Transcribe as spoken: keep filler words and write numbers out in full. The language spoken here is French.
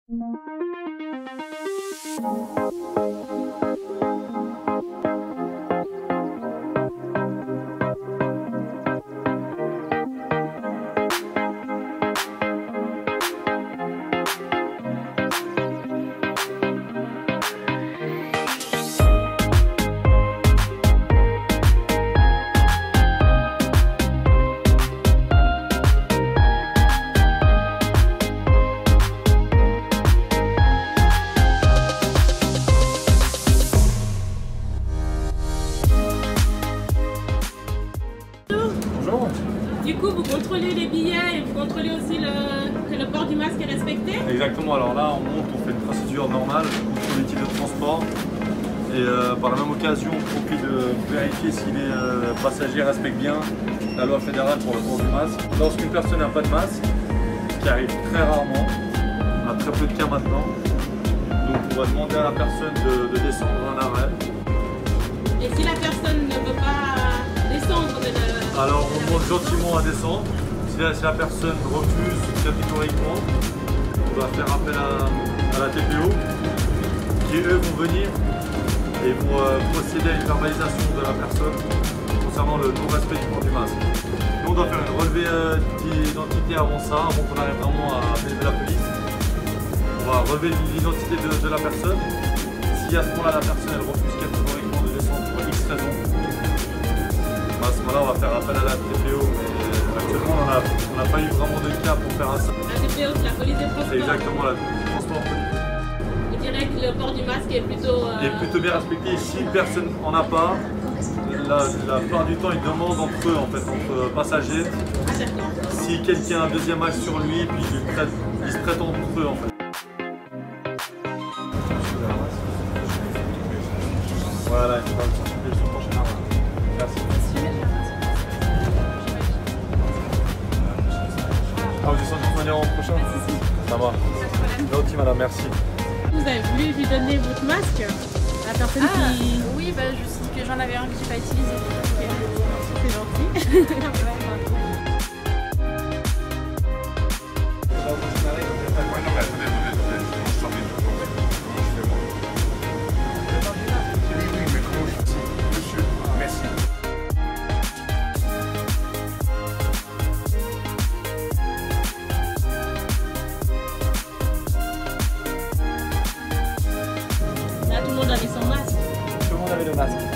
Bonjour. Du coup, vous contrôlez les billets et vous contrôlez aussi le, que le port du masque est respecté? Exactement, alors là on monte, on fait une procédure normale, on contrôle les types de transport et euh, par la même occasion on profite de vérifier si les euh, passagers respectent bien la loi fédérale pour le port du masque. Lorsqu'une personne n'a pas de masque, ce qui arrive très rarement, on a très peu de cas maintenant, donc on va demander à la personne de, de descendre en arrêt. Et si la personne ne veut pas descendre de la... Alors on demande gentiment à descendre. Si la, si la personne refuse catégoriquement, on va faire appel à, à la T P O qui eux vont venir et vont euh, procéder à une verbalisation de la personne concernant le non-respect du port du masque. Nous on doit faire une relevée euh, d'identité avant ça, avant qu'on arrive vraiment à appeler la police. On va relever l'identité de, de la personne. Si à ce moment-là la personne elle refuse catégoriquement de descendre pour X raisons, à ce moment-là, on va faire appel à la T P O, mais actuellement, on n'a pas eu vraiment de cas pour faire ça. La T P O, c'est la police des transports. C'est exactement la police des transports. Je dirais que le port du masque est plutôt... Euh... est plutôt bien respecté. Si personne n'en a pas, la, la plupart du temps, ils demandent entre eux, en fait, entre passagers. Ah, d'accord. Si quelqu'un a un deuxième masque sur lui, puis ils, prêtent, ils se prêtent entre eux, en fait. Voilà, il faudra s'occuper de son prochain arrêt. Merci. Ah, vous descendez de manière en prochain? Si, si. Ça va. Gentil, madame, merci. Vous avez voulu lui donner votre masque à la personne ah, qui... Oui, bah, je sais que j'en avais un que j'ai pas utilisé. C'est gentil. Là, tout le monde avait son masque. Tout le monde avait le masque.